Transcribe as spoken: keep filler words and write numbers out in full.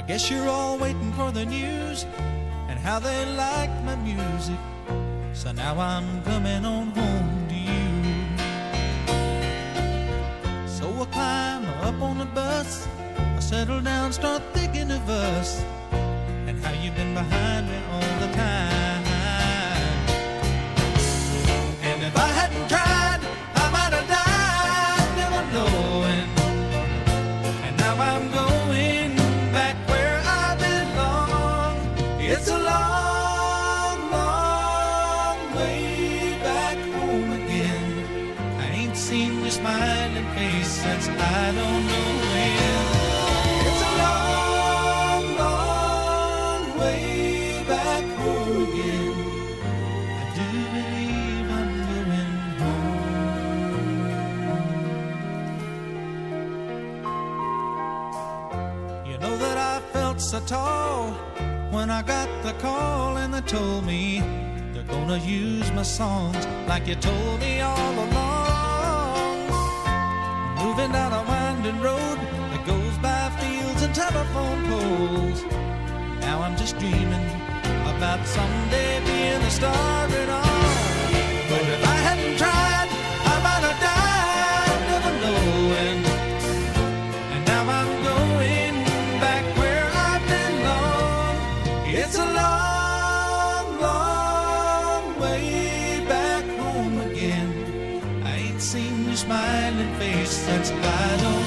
Guess you're all waiting for the news and how they like my music. So now I'm coming on home to you. So I climb up on the bus, I settle down, start thinking of us and how you've been behind me all the time. And if I hadn't tried, I might have died never knowing. And now I'm going back where I belong. It's a long, long way back home again. I ain't seen your smiling face since I don't know when. It's a long, long way back home again. I do believe I'm going home. You know that I felt so tall when I got the call and they told me they're gonna use my songs like you told me all along. Moving down a winding road that goes by fields and telephone poles. Now I'm just dreaming about someday being a star and all. But if I hadn't tried, I might have died never knowing. And now I'm going back where I belong. It's a long, long way back home again. I ain't seen your smiling face since I don't